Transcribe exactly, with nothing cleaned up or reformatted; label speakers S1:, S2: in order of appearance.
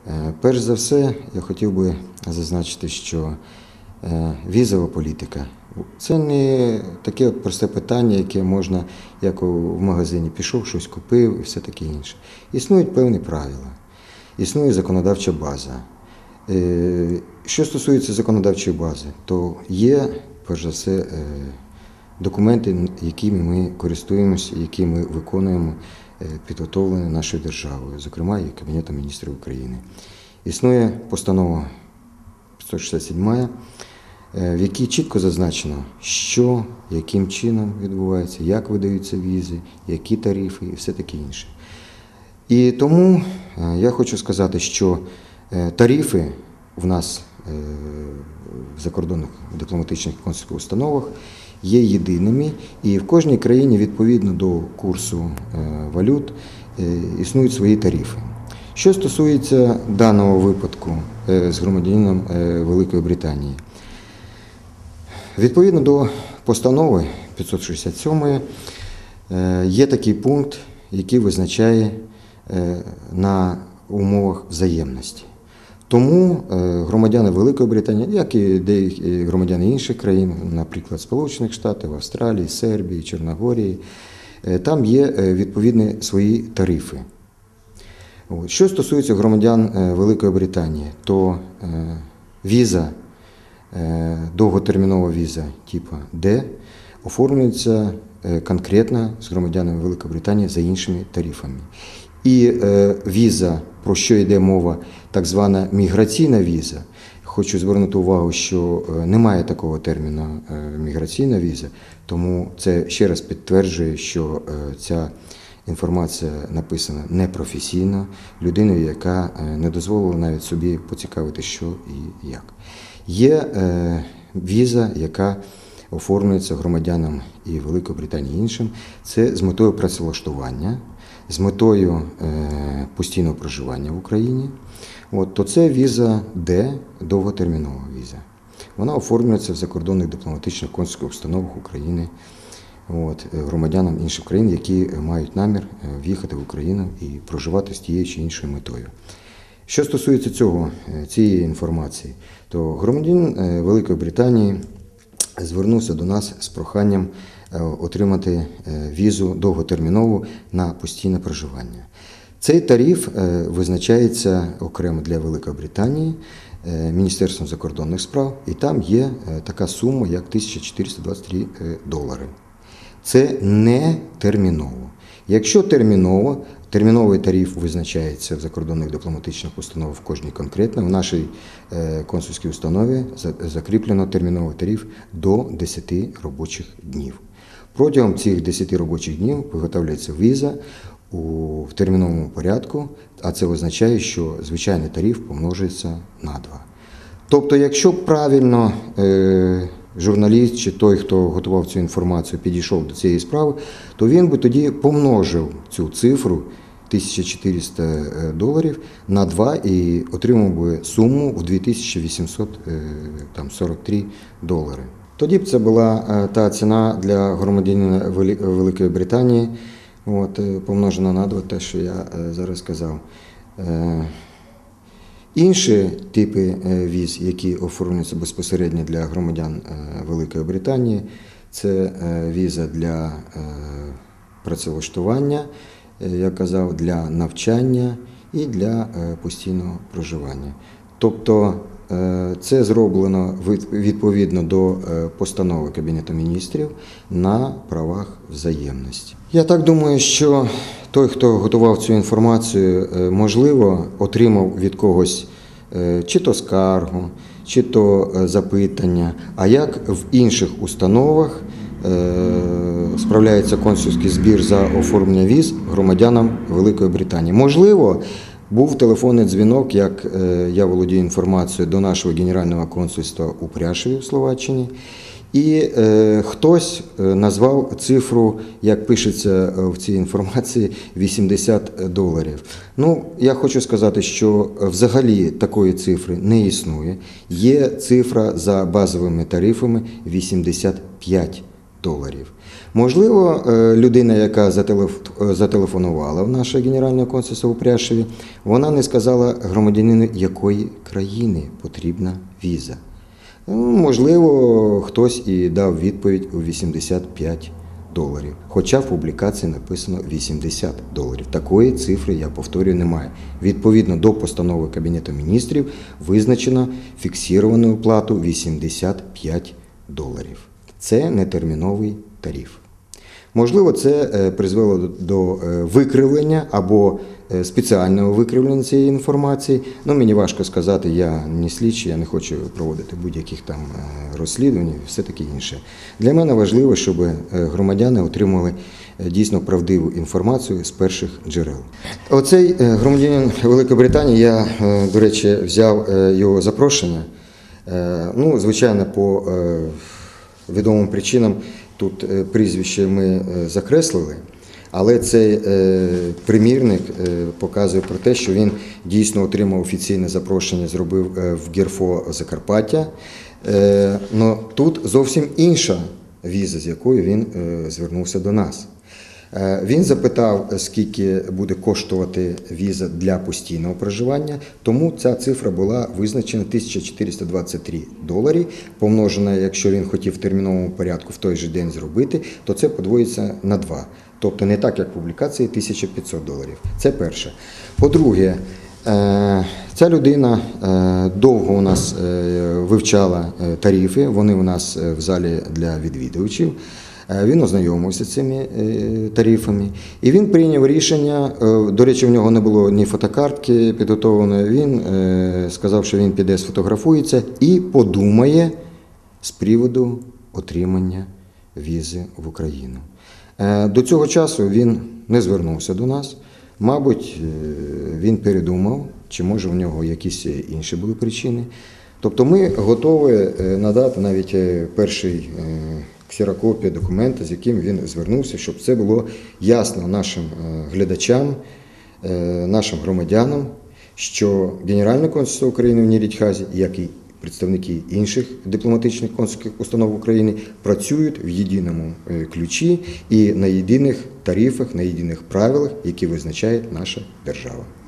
S1: Перш за все, я хотів би зазначити, що візова політика – це не таке от просте питання, яке можна, як в магазині пішов, щось купив і все таке інше. Існують певні правила, існує законодавча база. Що стосується законодавчої бази, то є, перш за все, документи, якими ми користуємося, які ми виконуємо, підготовлені нашою державою, зокрема і Кабінетом міністрів України. Існує постанова п'ятсот шістдесят сім, в якій чітко зазначено, що, яким чином відбувається, як видаються візи, які тарифи і все таке інше. І тому я хочу сказати, що тарифи в нас в закордонних дипломатичних і консульських установах є єдиними, і в кожній країні відповідно до курсу валют існують свої тарифи. Що стосується даного випадку з громадянином Великої Британії, відповідно до постанови п'ятсот шістдесят сім є такий пункт, який визначає на умовах взаємності. Тому громадяни Великої Британії, як і деякі громадяни інших країн, наприклад, Сполучених Штатів, Австралії, Сербії, Чорногорії, там є відповідні свої тарифи. Що стосується громадян Великої Британії, то віза, довготермінова віза типу Д оформлюється конкретно з громадянами Великої Британії за іншими тарифами. І віза, про що йде мова, так звана міграційна віза, хочу звернути увагу, що немає такого терміну міграційна віза, тому це ще раз підтверджує, що ця інформація написана непрофесійно, людиною, яка не дозволила навіть собі поцікавити, що і як. Є віза, яка оформлюється громадянам і Великої Британії і іншим, це з метою працевлаштування, з метою е, постійного проживання в Україні. От, то це віза Д, довготермінова віза. Вона оформлюється в закордонних дипломатичних консульських установах України от, громадянам інших країн, які мають намір в'їхати в Україну і проживати з тією чи іншою метою. Що стосується цього, цієї інформації, то громадянин Великої Британії звернувся до нас з проханням отримати візу довготермінову на постійне проживання. Цей тариф визначається окремо для Великої Британії Міністерством закордонних справ, і там є така сума, як тисяча чотириста двадцять три долари. Це не терміново. Якщо терміново, терміновий тариф визначається в закордонних дипломатичних установах в кожній конкретно, в нашій консульській установі закріплено терміновий тариф до десяти робочих днів. Протягом цих десяти робочих днів виготовляється віза у терміновому порядку, а це означає, що звичайний тариф помножується на два. Тобто, якщо правильно е, журналіст чи той, хто готував цю інформацію, підійшов до цієї справи, то він би тоді помножив цю цифру тисяча чотириста доларів на два і отримав би суму в дві тисячі вісімсот сорок три долари. Тоді б це була та ціна для громадянина Великої Британії, от, помножена на два, те, що я зараз сказав. Інші типи віз, які оформлюються безпосередньо для громадян Великої Британії, це віза для працевлаштування, я казав, для навчання і для постійного проживання. Тобто це зроблено відповідно до постанови Кабінету міністрів на правах взаємності. Я так думаю, що той, хто готував цю інформацію, можливо, отримав від когось чи то скаргу, чи то запитання, а як в інших установах справляється консульський збір за оформлення віз громадянам Великої Британії. Можливо, був телефонний дзвінок, як я володію інформацією, до нашого генерального консульства у Пряшеві в Словаччині. І е, хтось назвав цифру, як пишеться в цій інформації, вісімдесят доларів. Ну, я хочу сказати, що взагалі такої цифри не існує. Є цифра за базовими тарифами вісімдесят п'ять доларів. Можливо, людина, яка зателефонувала в наше Генеральне консульство у Пряшеві, вона не сказала громадянину, якої країни потрібна віза. Можливо, хтось і дав відповідь у вісімдесят п'ять доларів, хоча в публікації написано вісімдесят доларів. Такої цифри, я повторюю, немає. Відповідно до постанови Кабінету міністрів визначено фіксовану плату вісімдесят п'ять доларів. Це нетерміновий тариф. Можливо, це призвело до викривлення або спеціального викривлення цієї інформації. Ну, мені важко сказати, я не слідчий, я не хочу проводити будь-яких там розслідувань і все таке інше. Для мене важливо, щоб громадяни отримали дійсно правдиву інформацію з перших джерел. Оцей громадянин Великобританії, я, до речі, взяв його запрошення. Ну, звичайно, по відомим причинам тут прізвище ми закреслили, але цей примірник показує про те, що він дійсно отримав офіційне запрошення, зробив в ГЕРФО Закарпаття. Но тут зовсім інша віза, з якою він звернувся до нас. Він запитав, скільки буде коштувати віза для постійного проживання, тому ця цифра була визначена тисяча чотириста двадцять три долари, помножена, якщо він хотів в терміновому порядку в той же день зробити, то це подвоїться на два. Тобто не так, як в публікації, тисяча п'ятсот доларів. Це перше. По-друге, ця людина довго у нас вивчала тарифи, вони у нас в залі для відвідувачів. Він ознайомився з цими тарифами і він прийняв рішення, до речі, в нього не було ні фотокартки підготовленої, він сказав, що він піде сфотографується і подумає з приводу отримання візи в Україну. До цього часу він не звернувся до нас, мабуть, він передумав, чи може в нього якісь інші були причини. Тобто ми готові надати навіть перший ксерокопію документа, з яким він звернувся, щоб це було ясно нашим глядачам, нашим громадянам, що Генеральне консульство України в Нірідхазі, як і представники інших дипломатичних консульських установ України, працюють в єдиному ключі і на єдиних тарифах, на єдиних правилах, які визначає наша держава.